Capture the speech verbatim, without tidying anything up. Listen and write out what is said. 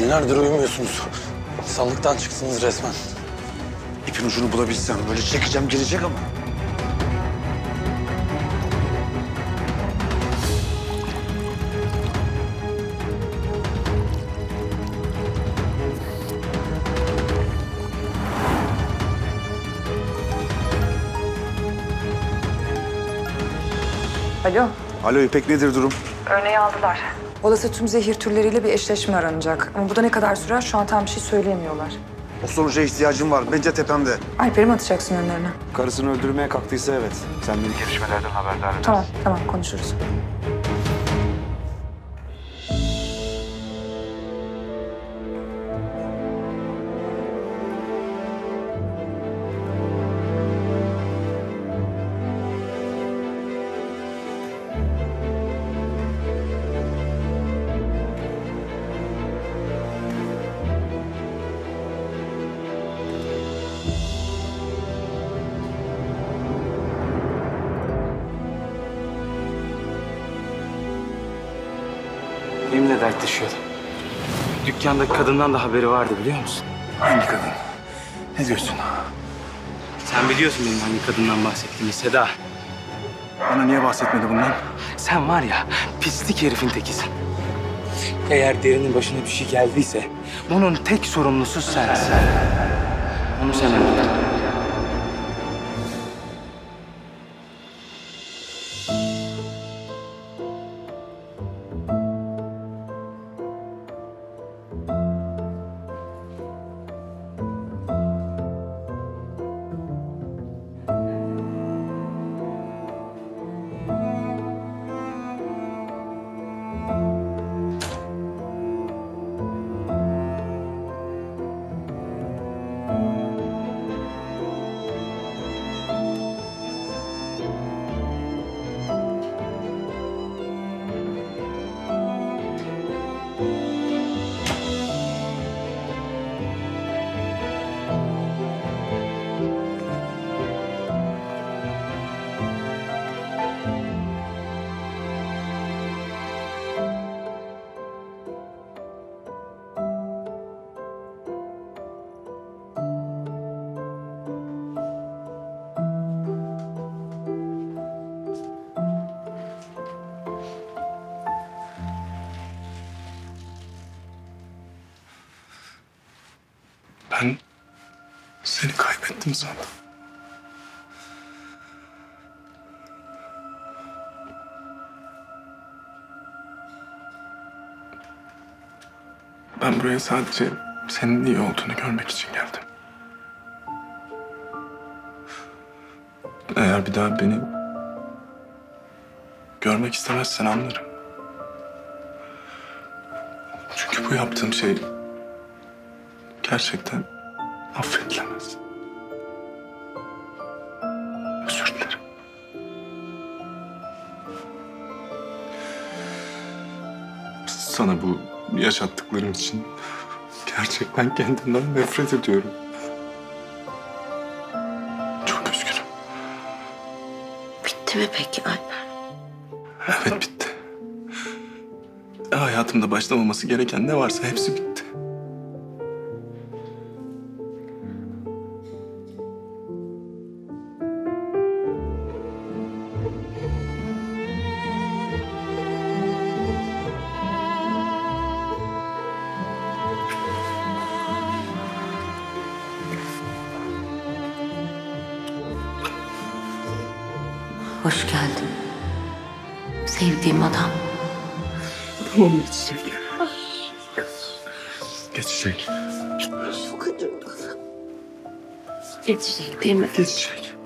Günlerdir uyumuyorsunuz. Sandıktan çıksınız resmen. İpin ucunu bulabilsem böyle çekeceğim gelecek ama. Alo. Alo İpek, nedir durum? Örneği aldılar. Olası tüm zehir türleriyle bir eşleşme aranacak. Ama bu da ne kadar sürer şu an tam bir şey söyleyemiyorlar. O sonuca ihtiyacım var. Bence tepemde. Alper'i mi atacaksın önlerine? Karısını öldürmeye kalktıysa evet. Sen beni gelişmelerden haberdar edersin. Tamam, tamam konuşuruz. Benimle dertleşiyordu. Dükkandaki kadından da haberi vardı biliyor musun? Hangi kadın? Ne diyorsun? Sen biliyorsun benim hangi kadından bahsettiğimi Seda. Bana niye bahsetmedi bundan? Sen var ya pislik herifin tekisin. Eğer derinin başına bir şey geldiyse bunun tek sorumlusu sensin. Onu sen öldürdün. Ben seni kaybettim sandım. Ben buraya sadece senin iyi olduğunu görmek için geldim. Eğer bir daha beni görmek istemezsen anlarım. Çünkü bu yaptığım şey gerçekten affedilemez. Özür dilerim. Sana bu yaşattıklarım için gerçekten kendimden nefret ediyorum. Çok üzgünüm. Bitti mi peki Alper? Evet bitti. Hayatımda başlamaması gereken ne varsa hepsi bitti. Hoş geldin. Sevdiğim adam. Tamam, geçecek. Geçecek. Çok acıyor. Geçecek değil mi? Geçecek.